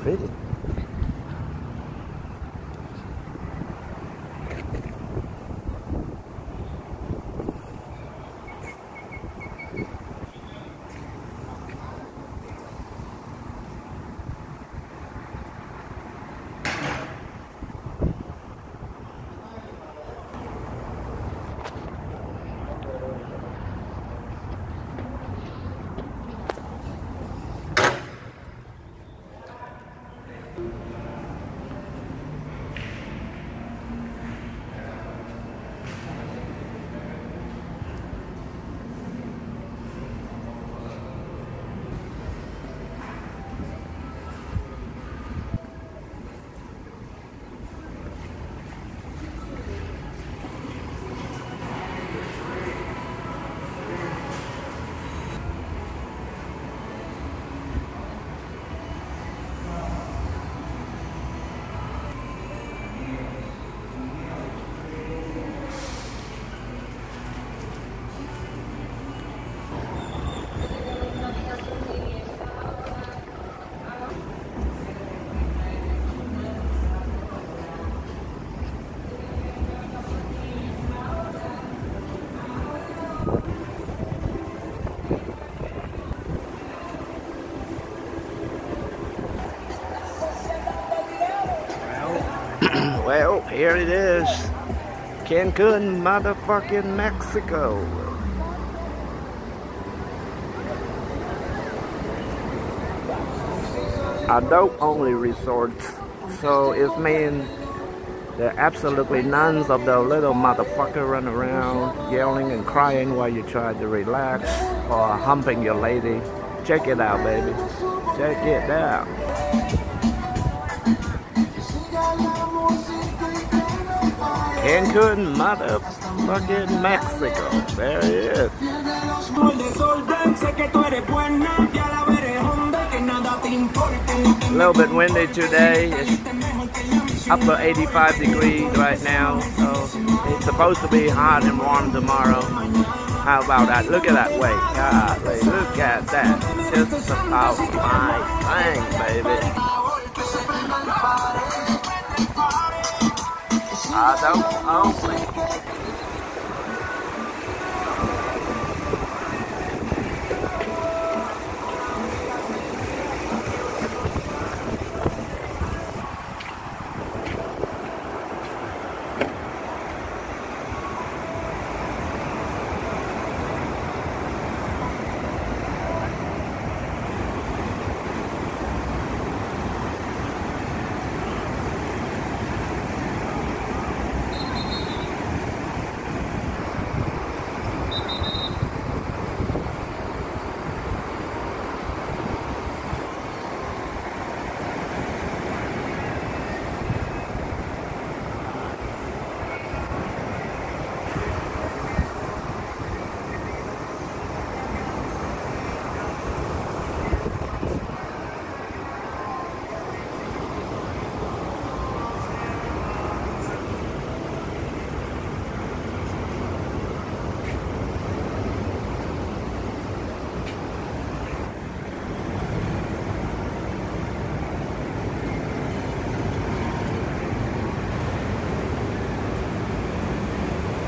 pretty. Well, here it is. Cancun, motherfucking Mexico. Adult-only resorts. So it means there are absolutely none of the little motherfucker running around yelling and crying while you try to relax or humping your lady. Check it out, baby. Check it out. Cancun, motherfucking Mexico. There it is. A little bit windy today. It's up to 85 degrees right now. So it's supposed to be hot and warm tomorrow. How about that? Look at that wave. Golly, look at that. Just about my thing, baby. I don't only